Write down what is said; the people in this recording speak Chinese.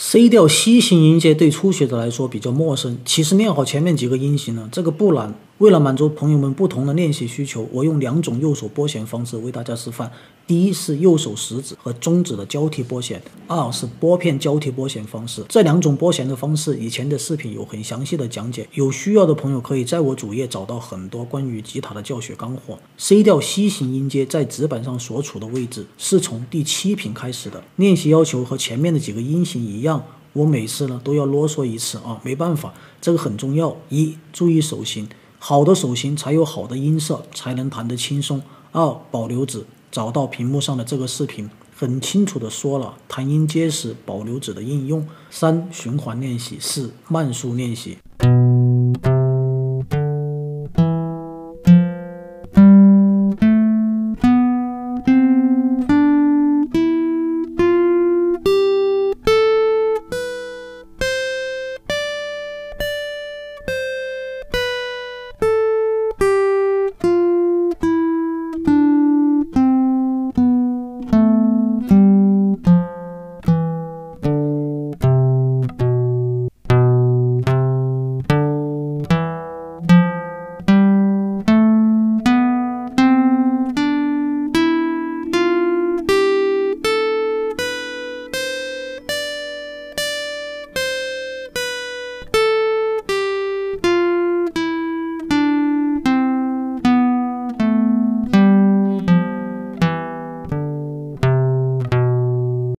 C 调西型音阶对初学者来说比较陌生，其实练好前面几个音型呢，这个不难。为了满足朋友们不同的练习需求，我用2种右手拨弦方式为大家示范。第一是右手食指和中指的交替拨弦，二是拨片交替拨弦方式。这2种拨弦的方式，以前的视频有很详细的讲解，有需要的朋友可以在我主页找到很多关于吉他的教学干货。C 调西型音阶在指板上所处的位置是从第7品开始的，练习要求和前面的几个音型一样。我每次呢都要啰嗦一次啊，没办法，这个很重要。1. 注意手型，好的手型才有好的音色，才能弹得轻松。2. 保留指，找到屏幕上的这个视频，很清楚的说了弹音阶时保留指的应用。3. 循环练习。4. 慢速练习。